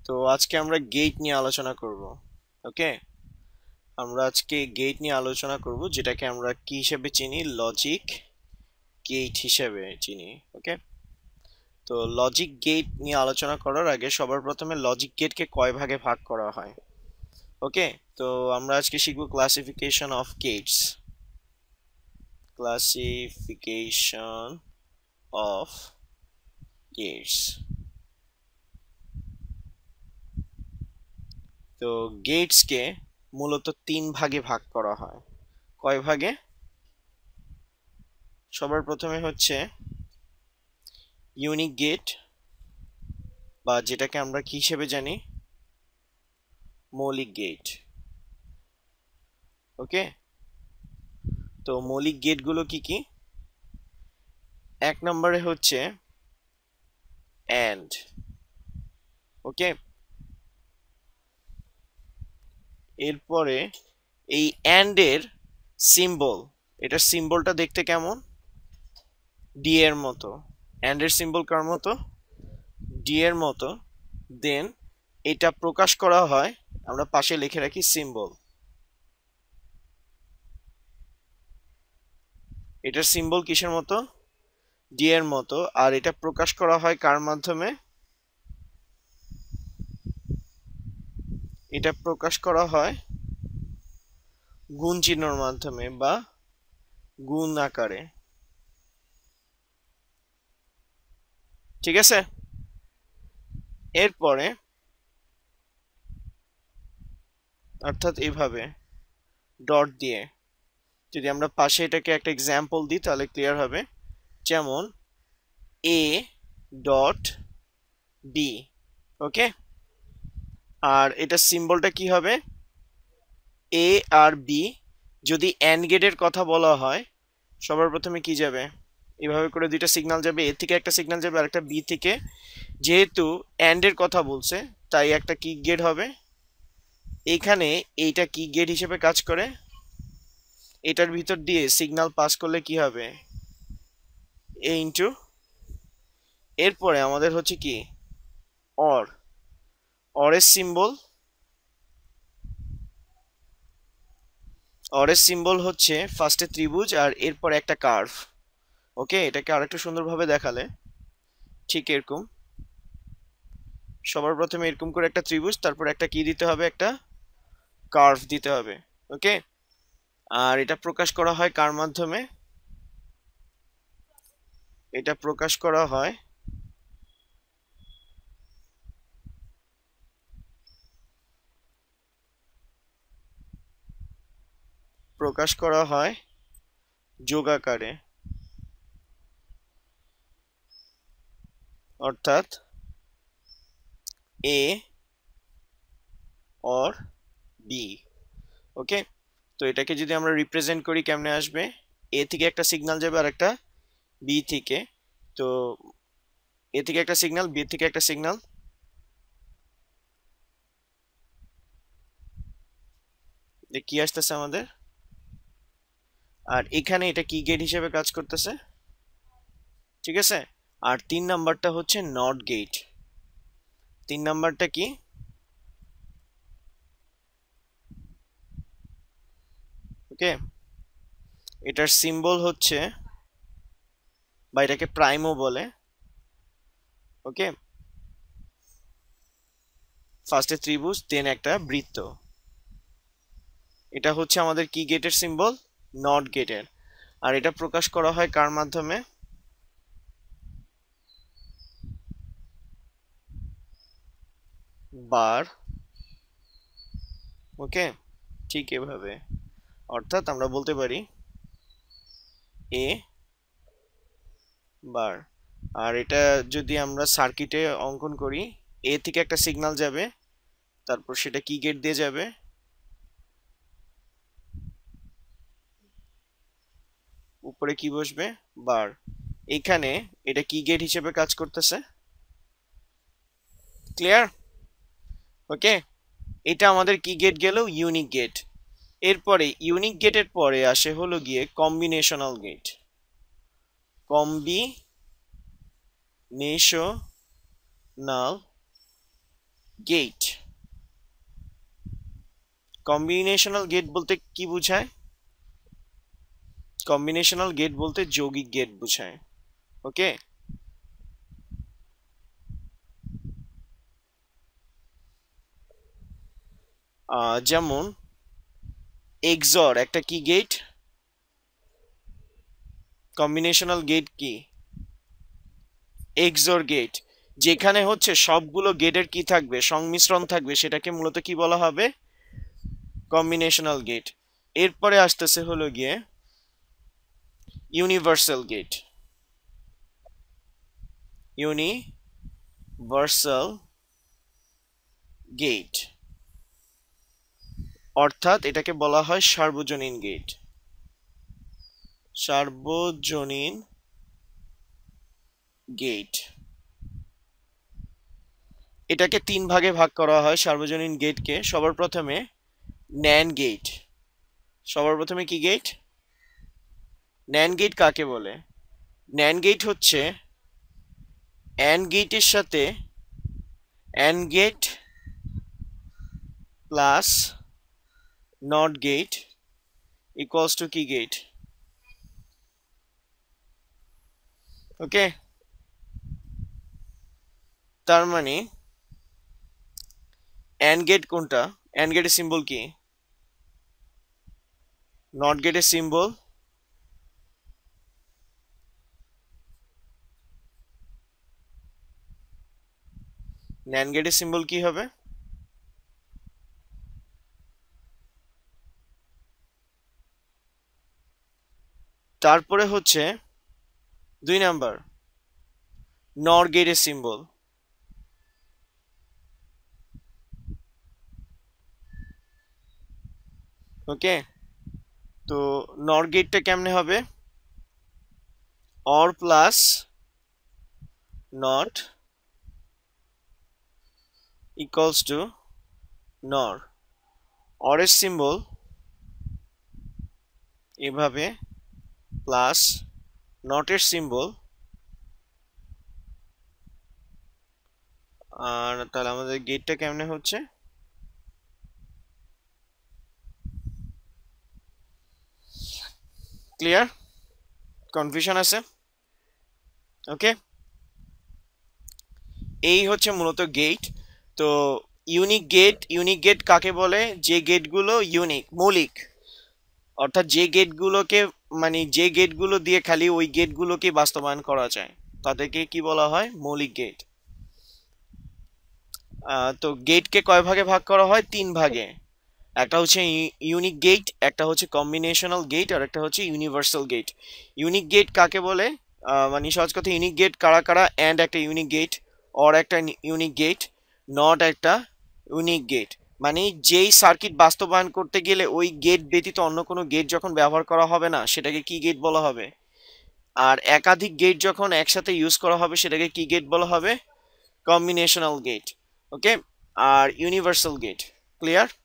তো আজকে আমরা গেট নিয়ে আলোচনা করব। ওকে, আমরা আজকে গেট নিয়ে আলোচনা করব, যেটাকে আমরা কি হিসেবে চিনি, লজিক গেট হিসেবে চিনি। ওকে, তো লজিক গেট নিয়ে আলোচনা করার আগে সবার প্রথমে লজিক গেটকে কয় ভাগে ভাগ করা হয়। ওকে, তো আমরা আজকে শিখব classification of gates. Classification of gates. তো গেটসকে মূলত 3 ভাগে ভাগ করা হয়। কয় ভাগে? সবার প্রথমে হচ্ছে ইউনিক গেট, বা যেটাকে আমরা কি হিসেবে জানি, মৌলিক গেট। ওকে, তো মৌলিক গেটগুলো কি কি? 1 নম্বরে হচ্ছে অ্যান্ড। ওকে, এরপরে এই অ্যান্ড এর সিম্বল, এটার সিম্বলটা দেখতে কেমন? ডি এর মতো। অ্যান্ড এর সিম্বল কার মতো? ডি এর মতো। দেন এটা প্রকাশ করা হয়, আমরা পাশে লিখে রাখি সিম্বল। এটার সিম্বল কিসের মতো? ডি এর মতো। আর এটা প্রকাশ করা হয় কার মাধ্যমে? এটা প্রকাশ করা হয় গুণ চিহ্নর মাধ্যমে বা গুণ আকারে। ঠিক আছে, এরপরে অর্থাৎ এইভাবে ডট দিয়ে যদি আমরা পাশে এটাকে একটা এক্সাম্পল দিই তাহলে ক্লিয়ার হবে। যেমন এ ডট বি। ওকে, আর এটা সিম্বলটা কি হবে? এ আর বি। যদি অ্যান্ড গেটের কথা বলা হয়, সবার প্রথমে কি যাবে? এভাবে করে দুইটা সিগন্যাল যাবে, এ থেকে একটা সিগন্যাল যাবে আর একটা বি থেকে। যেহেতু অ্যান্ড এর কথা বলছে তাই একটা কি গেট হবে। এখানে এইটা কি গেট হিসেবে কাজ করে, এটার ভিতর দিয়ে সিগন্যাল পাস করলে কি হবে? A into. এরপরে আমাদের হচ্ছে কি, অর। অরের সিম্বল, অরের সিম্বল হচ্ছে ফার্স্টে ত্রিভুজ আর এরপর একটা কার্ভ। ওকে, এটাকে আরেকটু সুন্দরভাবে দেখালে ঠিক এরকম, সবার প্রথমে এরকম করে একটা ত্রিভুজ, তারপর একটা কি দিতে হবে? একটা কার্ভ দিতে হবে। ওকে, আর এটা প্রকাশ করা হয় কার মাধ্যমে? এটা প্রকাশ করা হয় যোগ আকারে, অর্থাৎ এ অর বি। ওকে, তো এটাকে যদি আমরা রিপ্রেজেন্ট করি কেমনে আসবে? এ থেকে একটা সিগন্যাল যাবে আর একটা বি থেকে। তো এ থেকে একটা সিগন্যাল, বি থেকে একটা সিগন্যাল, কি আসতেছে আমাদের? আর এখানে এটা কি গেট হিসেবে কাজ করতেছে। ঠিক আছে, আর 3 নাম্বারটা হচ্ছে নট গেট। 3 নাম্বারটা কি? ওকে, এটার সিম্বল হচ্ছে, বা এটাকে প্রাইমও বলে। ওকে, ফার্স্টে ত্রিভুজ দেন একটা বৃত্ত। এটা হচ্ছে আমাদের কি গেটের সিম্বল? নট গেটের। আর এটা প্রকাশ করা হয় কার মাধ্যমে? বার। ওকে, ঠিক এভাবে, অর্থাৎ আমরা বলতে পারি এ বার। আর এটা যদি আমরা সার্কিটে অঙ্কন করি, এ থেকে একটা সিগন্যাল যাবে, তারপর সেটা কি গেট দিয়ে যাবে? উপরে কি বসবে? বার। এখানে এটা কি গেট হিসেবে কাজ করতেছে। ক্লিয়ার? ওকে, এটা আমাদের কি গেট গেল? Unique gate. এরপরে ইউনিক গেটের পরে আসে হলো গিয়ে combinational gate. Combinational gate. Combinational gate বলতে কি বোঝায়? কম্বিনেশনাল গেট বলতে যৌগিক গেট বোঝায়। ওকে, যেমন এক্সর একটা কি গেট? কম্বিনেশনাল গেট কি? XOR gate. যেখানে হচ্ছে সবগুলো গেটের কি থাকবে, সংমিশ্রণ থাকবে, সেটাকে মূলত কি বলা হবে? Combinational gate. এরপরে আসতেছে হলো গিয়ে ইউনিভার্সাল গেট। ইউনিভার্সাল গেট অর্থাৎ এটাকে বলা হয় সার্বজনীন গেট। সার্বজনীন গেট, এটাকে তিন ভাগে ভাগ করা হয় সার্বজনীন গেটকে। সবার প্রথমে ন্যান্ড গেট। সবার প্রথমে কি গেট? ন্যান্ড গেট কাকে বলে? ন্যান্ড গেট হচ্ছে অ্যান্ড গেটের সাথে and gate plus not gate equals to কি গেট? ওকে, তার মানে অ্যান্ড গেট কোনটা? অ্যান্ড গেটের সিম্বল কি? নট গেটের সিম্বল ন্যান্ড গেটের সিম্বল কি হবে? তারপরে হচ্ছে 2 নাম্বার নর গেটের সিম্বল। ওকে, তো নর গেটটা কেমনে হবে? OR plus NOT equals to NOR. অরের সিম্বল এভাবে প্লাস নটের সিম্বল, আর তাহলে আমাদের গেটটা কেমনে হচ্ছে? ক্লিয়ার? কনফিউশন আছে? ওকে, এই হচ্ছে মূলত গেট। তো ইউনিক গেট, ইউনিক গেট কাকে বলে? যে গেটগুলো ইউনিক, মৌলিক, অর্থাৎ যে গেটগুলোকে মানে যে গেটগুলো দিয়ে খালি ওই গেটগুলোকে বাস্তবায়ন করা যায় তাদেরকে কি বলা হয়? মৌলিক গেট। তো গেটকে কয় ভাগে ভাগ করা হয়? 3 ভাগে। একটা হচ্ছে ইউনিক গেট, একটা হচ্ছে কম্বিনেশনাল গেট, আর একটা হচ্ছে ইউনিভার্সাল গেট। ইউনিক গেট কাকে বলে? মানে সহজ কথা, ইউনিক গেট কারা কারা? অ্যান্ড একটা ইউনিক গেট, অর একটা ইউনিক গেট, নট একটা ইউনিক গেট। মানে যেই সার্কিট বাস্তবায়ন করতে গেলে ওই গেট ব্যতীত অন্য কোনো গেট যখন ব্যবহার করা হবে না সেটাকে কি গেট বলা হবে? আর একাধিক গেট যখন একসাথে ইউজ করা হবে সেটাকে কি গেট বলা হবে? Combinational gate. ওকে, আর ইউনিভার্সাল গেট। ক্লিয়ার?